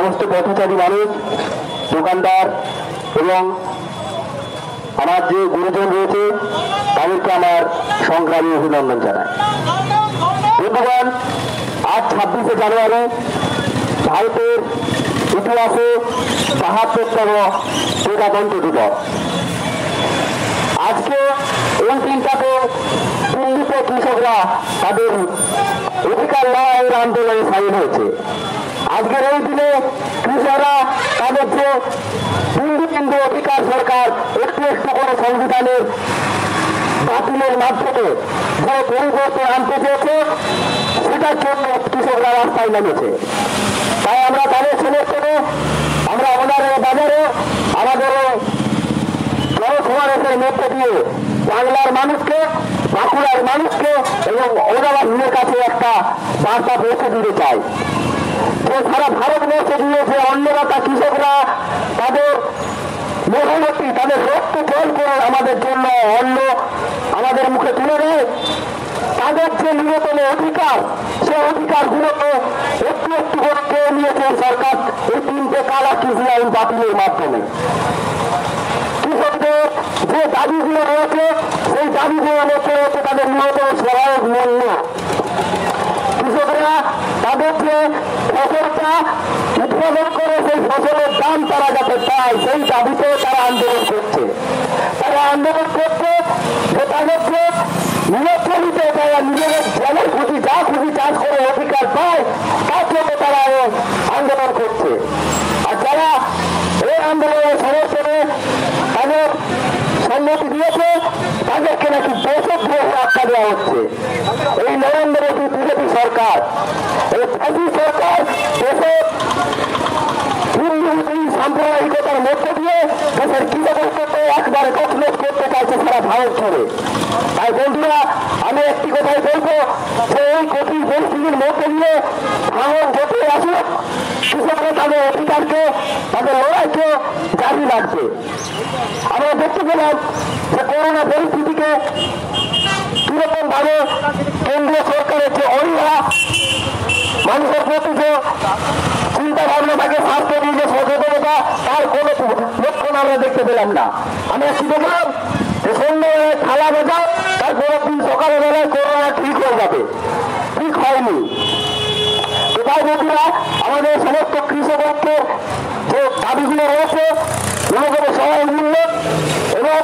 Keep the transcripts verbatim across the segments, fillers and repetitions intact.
সমস্ত পথচারী মানুষ, দোকানদার এবং আমার যে গুরুজন রয়েছে তাদেরকে আমার সংগ্রামী অভিনন্দন জানাই। বন্ধুগণ, আজ ছাব্বিশে জানুয়ারি ভারতের ইতিহাসে বাহাত্তরতম প্রজাতন্ত্র দিবস। আজকে এই দিনটাতে দিল্লিতে কৃষকরা তাদের অধিকার লড়াইয়ের আন্দোলনে সামিল হয়েছে। আজকের এই দিনে কৃষকরা তাদের যে বিন্দু বিন্দু অধিকার সরকার একটু একটু করে সংবিধানের বাতিলের মাধ্যমে যে পরিবর্তন আনতে চেয়েছে সেটার জন্য কৃষকরা রাস্তায় নেমেছে। তাই আমরা তাদের সমর্থনে আমরা ওনারের বাজারে আমাদের জনসমাবেশের মধ্যে দিয়ে বাংলার মানুষকে, বাঁকুড়ার মানুষকে এবং ওনাবাসীদের কাছে একটা বার্তা পৌঁছে দিতে চাই যে সারা ভারতবর্ষে দিয়ে যে অন্যরাতা কৃষকরা তাদের মেহনতি, তাদের রক্ত জল করে আমাদের জন্য অন্ন আমাদের মুখে তুলে দেয়, তাদের যে ন্যূনতম অধিকার সে অধিকারগুলোকে একটু একটু করে কেড়ে নিয়েছে সরকার এই তিনটে কালা কৃষি আইন বাতিলের মাধ্যমে। কৃষকদের যে দাবিগুলো রয়েছে সেই দাবিগুলোর মধ্যে রয়েছে তাদের ন্যূনতম সহায়ক মূল্য। কৃষকরা তাদের যে ফসলটা উৎপাদন করে সেই ফসলের দাম তারা যাতে পায় সেই দাবিতে তারা আন্দোলন করছে। তারা আন্দোলন করছে যে তাদের যে নিরক্ষরিতে তারা নিজেদের জলের খুশি যা খুশি চাষ করে অধিকার পায় তার জন্য তারা আন্দোলন করছে। আর যারা এই আন্দোলনের সমর্থনে তাদের সম্মতি দিয়েছে তাদেরকে নাকি দেশদ্রোহ আখ্যা দেওয়া হচ্ছে। এই নরেন্দ্র মোদী বিজেপি সরকার, এই মোদী সরকার দেশে হিন্দু সাম্প্রদায়িকতার মধ্যে দিয়ে দেশের কৃষককে একবারে কঠোর করতে চাইছে সারা ভারত জুড়ে। তাই বন্ধুরা, আমি একটি কথাই বলবো যে এই কঠিন পরিস্থিতির মধ্যে দিয়ে ভাঙন ঘটে আসুক, কৃষকরা তাদের অধিকারকে, তাদের লড়াইকে জারি রাখবে। আমরা দেখতে পেলাম যে করোনা পরিস্থিতিকে কিরকম ভাবে কেন্দ্রীয় সরকারের যে অনীহা, মানুষের প্রতি যে চিন্তা ভাবনা থাকে, স্বাস্থ্য নিয়ে যে সচেতনতা, তার কোন লক্ষণ আমরা দেখতে পেলাম না। আমি একটু দেখলাম যে সন্ধ্যাবেলায় থালা বাজাও, তার পরের দিন সকালে বেলায় করোনা ঠিক হয়ে যাবে। ঠিক হয়নি। এটাই বন্ধুরা, আমাদের সমস্ত কৃষকদের যে দাবিগুলো রয়েছে ন্যূনতম সহায়ক মূল্য এবং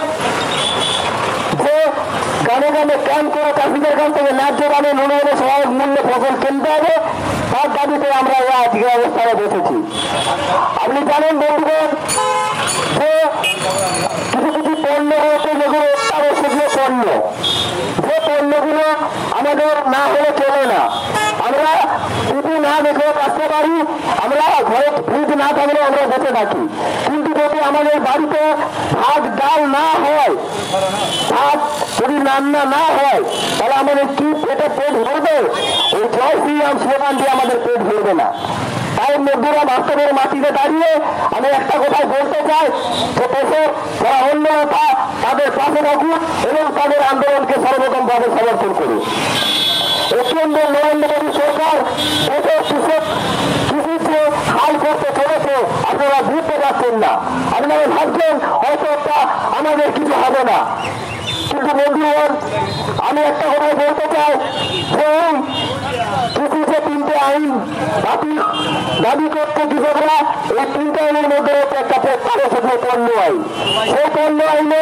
যে গানে গানে ক্যাম্প করে চাষিদের কাছ থেকে ন্যায্য দামে ন্যূনতম সহায়ক মূল্য ফসল কিনতে হবে, তার দাবিতে আমরা আজকে অবস্থায় বসেছি। আপনি জানেন বন্ধুগণ যে কিছু কিছু পণ্য রয়েছে যেগুলো অত্যাবশ্যকীয় পণ্য, যে পণ্যগুলো আমাদের না হলে চলে না। আমরা টিভি না দেখেও বাঁচতে পারি, আমরা ঘরে ফ্রিজ না থাকলেও আমরা বেঁচে থাকি। কিন্তু যদি আমাদের বাড়িতে ভাত ডাল না হয়, ভাত যদি রান্না না হয়, তাহলে আমাদের কি পেটে পেট ভরবে? ওই জয় শ্রীরাম স্লোগান দিয়ে আমাদের পেট ভরবে না। তাই বন্ধুরা, বাস্তবের মাটিতে দাঁড়িয়ে আমি একটা কথাই বলতে চাই যে দেশের যারা অন্যতা তাদের পাশে রাখুন এবং তাদের আন্দোলনকে সর্বপ্রথম ভাবে সমর্থন করুন। কেন্দ্র নরেন্দ্র মোদী সরকার দেশের কৃষক কৃষির যে হাল করতে চলেছে আপনারা বুঝতে পারছেন না। আপনারা ভাবছেন হয়তো একটা আমাদের কিছু হবে না, কিন্তু বন্ধুগণ আমি একটা কথাই বলতে চাই যে এই কৃষি যে তিনটে আইন বাতিল দাবি করতে কৃষকরা, এই তিনটে আইনের মধ্যে হচ্ছে একটা অত্যাবশ্যকীয় পণ্য আইন। সেই পণ্য আইনে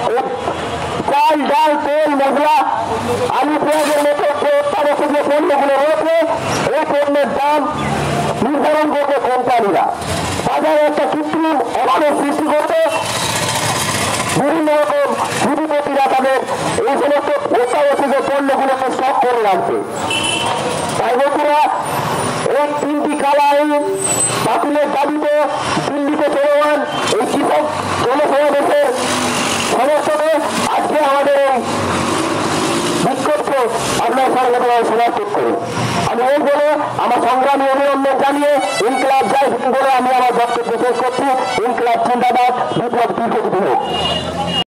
চাল ডাল তেল মশলা আলু পেঁয়াজের মতো যে অত্যাবশ্যকীয় পণ্যগুলো রয়েছে এই পণ্যের দাম নির্ধারণ করবে কোম্পানিরা। বাজারে একটা কৃত্রিম অভাবের সৃষ্টি করবে, বিভিন্ন রকম পুঁজিপতিরা তাদের এই সমস্ত অত্যাবশ্যকীয় পণ্যগুলোকে স্টক করে রাখবে। তাই বন্ধুরা, এই তিনটি কালা আইন বাতিলের দাবিতে দিল্লিতে চলমান এই কৃষক জনসমাবেশের সমর্থনে আজকে আমাদের এই বিক্ষোভকে আপনার সর্বদা সমর্থন করুন। আমি এই বলে আমার সংগ্রামী অভিনন্দন জানিয়ে ইনকলাব জয় হিন্দ বলে আমি আমার বক্তব্য শেষ করছি। ইনকলাব জিন্দাবাদ, বিপ্লব দীর্ঘজীবী হোক।